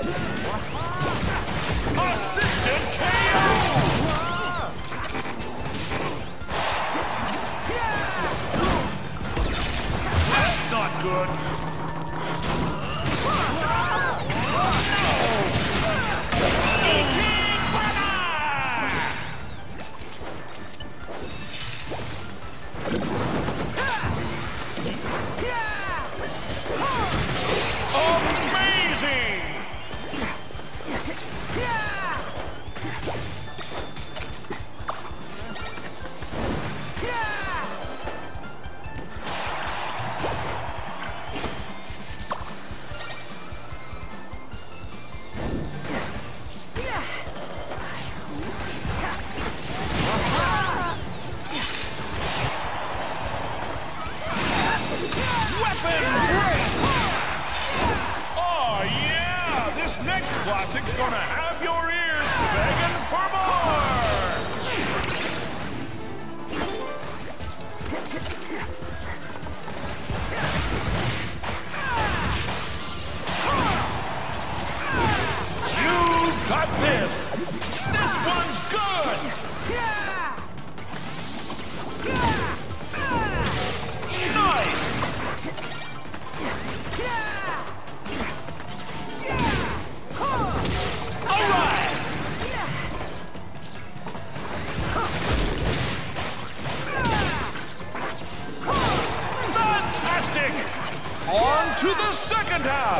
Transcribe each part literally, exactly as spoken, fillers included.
Assisted K O! That's not good. Amazing! Oh yeah! This next classic's gonna have your ears begging for more! You got this! This one's good! Nice! On to the second half!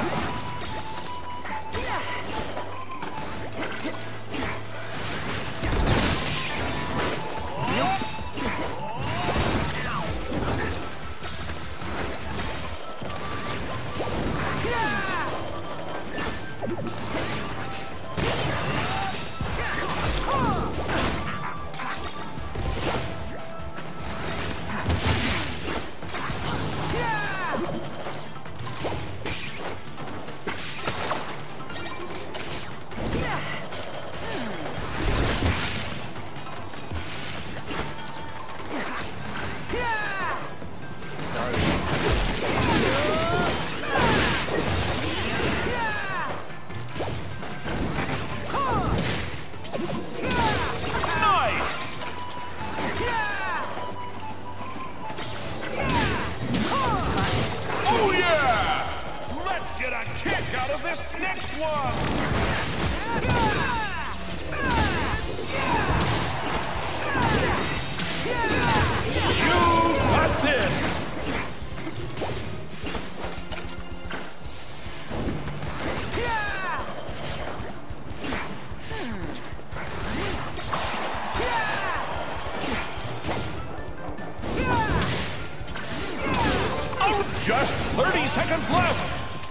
Just thirty seconds left.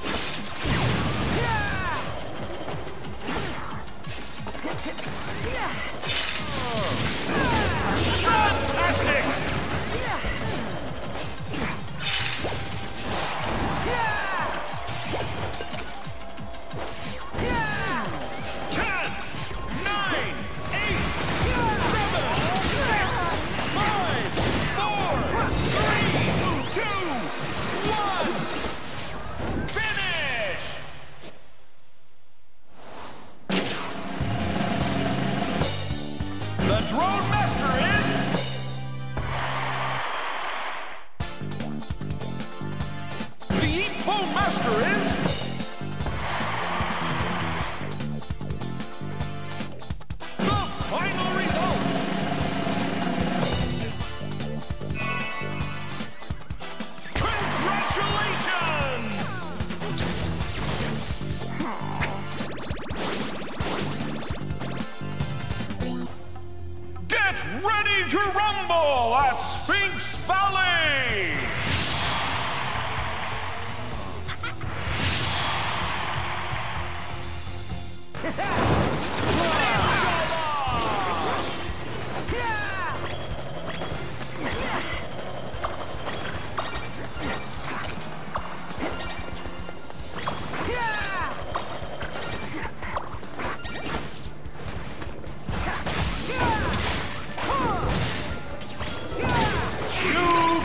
Fantastic! Ten, nine, eight, seven, six, five, four, three, two, one. Finish! The Drone Master is... The Epo Master is... The final results! Congratulations! Get ready to rumble at Sphinx Valley! You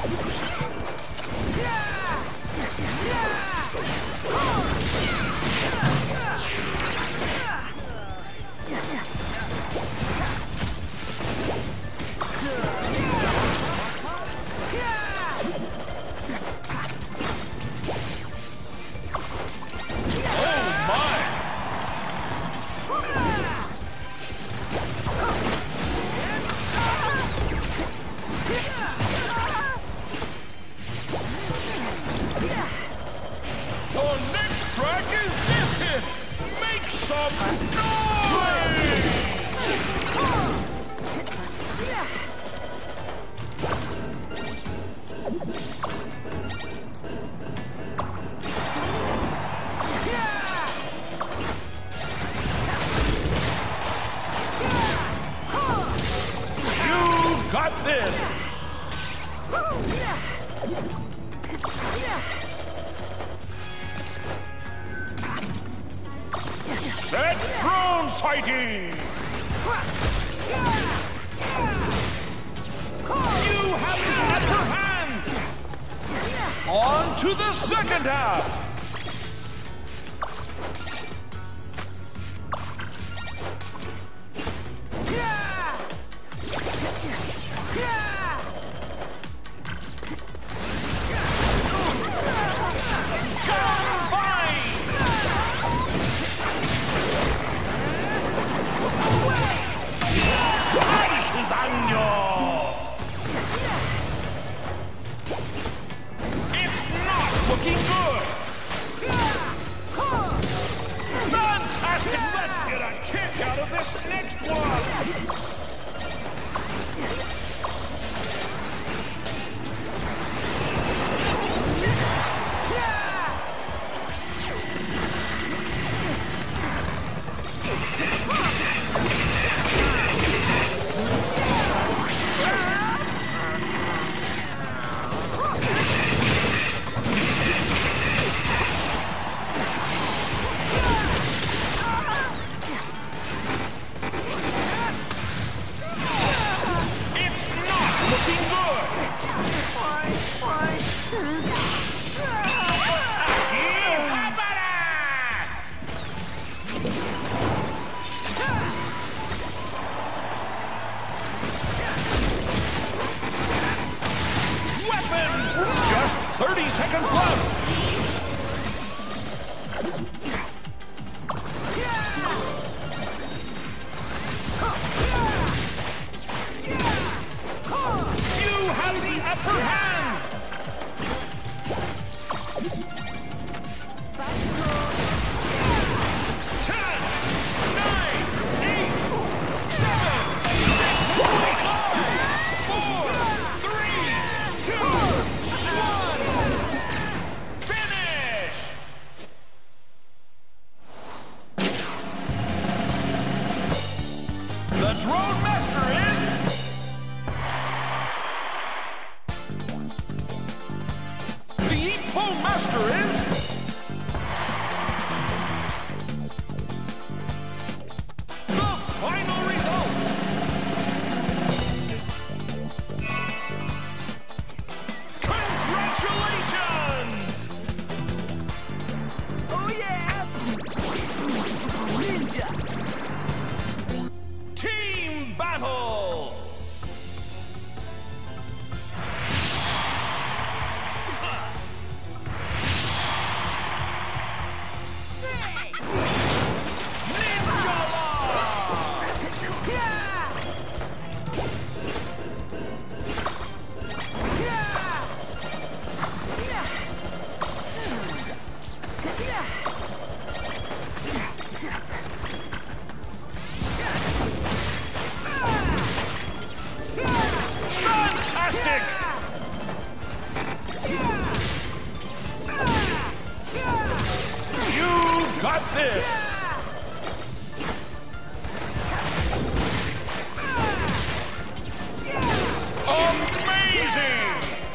Set drone sighting! You have the upper hand! On to the second half! thirty seconds left! You have the upper hand! ten, nine, eight, seven, six, five, four, three, two, the Drone Master is... The Eat-Po Master is... The final results! Congratulations! Oh yeah! Ninja! Team battle! Ninja Fantastic! You got this! Amazing!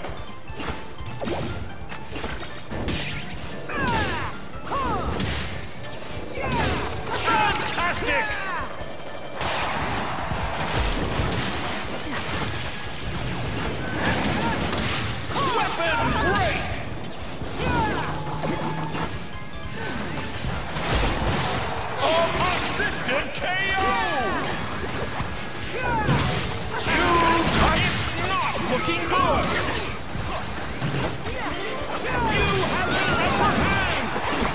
Fantastic! looking good. You have the upper hand.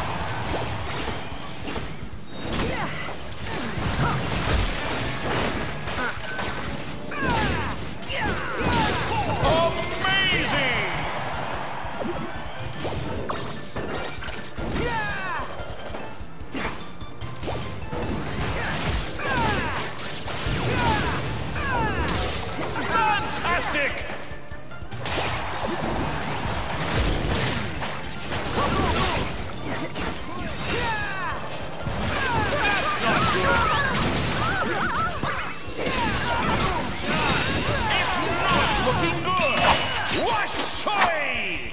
Amazing! Fantastic! That's not good. It's not looking good. Wash-choy!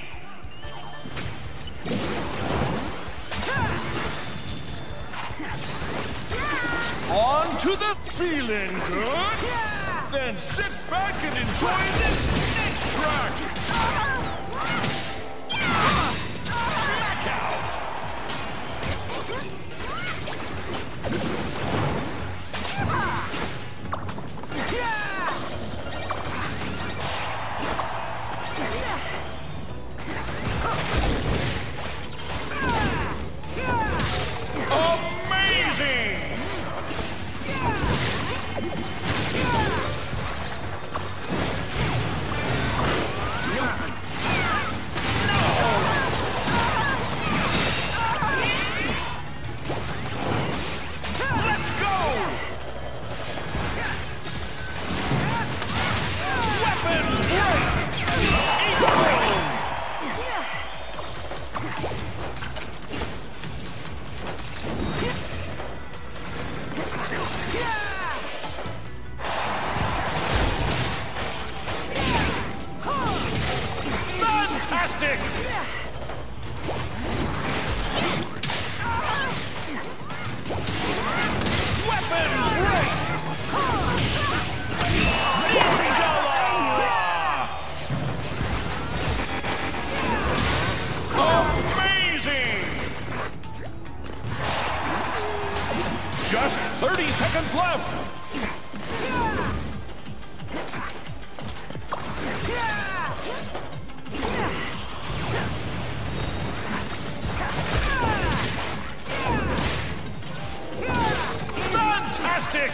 On to the feeling good? Then sit back and enjoy this next track! Smack out! Amazing! Let's go! Weapon break! Equal! Fantastic! Weapon break! Ninjala! Amazing! Just thirty seconds left! Fantastic!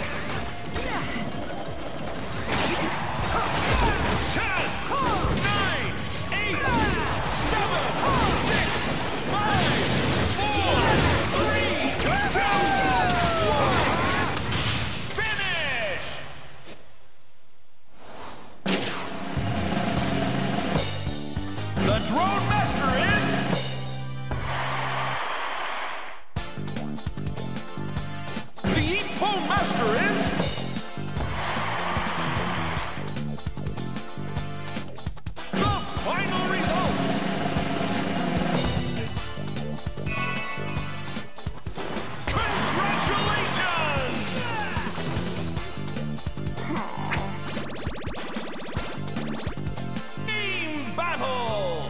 Ten, nine, eight, seven, six, five, four, three, two, one. Finish! The Drone Master is... The Eat-Po Master is... The final results! Congratulations! Team battle!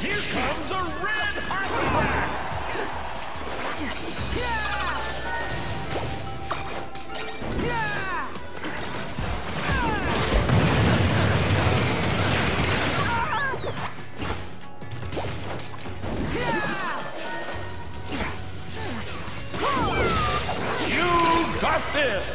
Here comes a red hot track! You got this!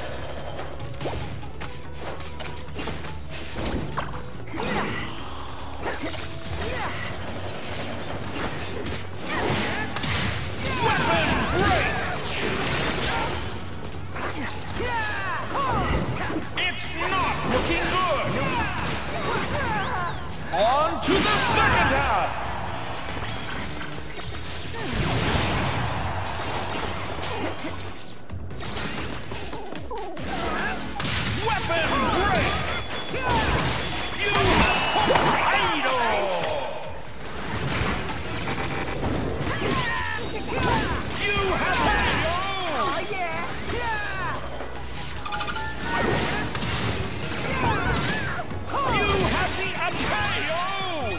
It's not looking good! On to the second half! Weapon break! You torpedo! You have oh yeah! You have the Akeo!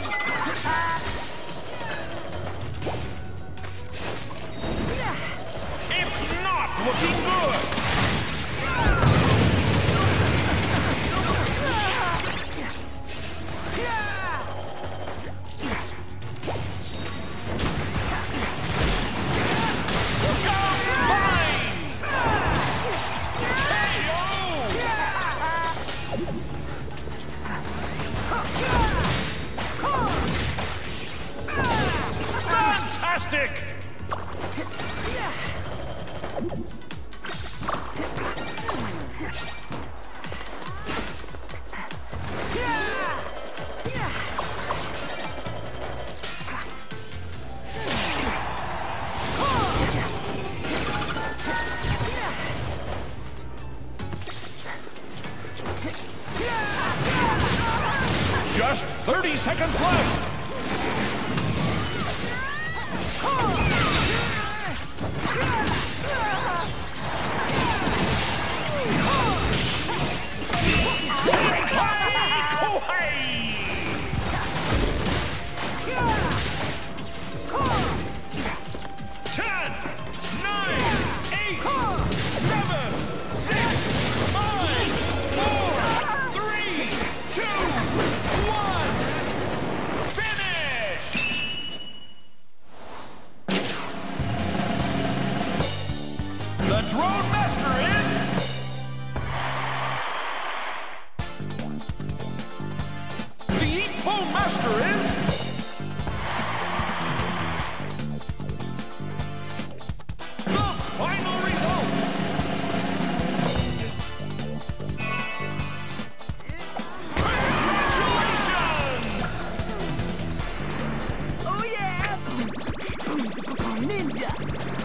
It's not looking good! Fantastic! Just thirty seconds left! Ten, nine, eight, seven, six, five, four, three, two, one. Finish! The Drone Master is... The Eatbo Master is... Final results! Congratulations! Oh yeah! Ninja!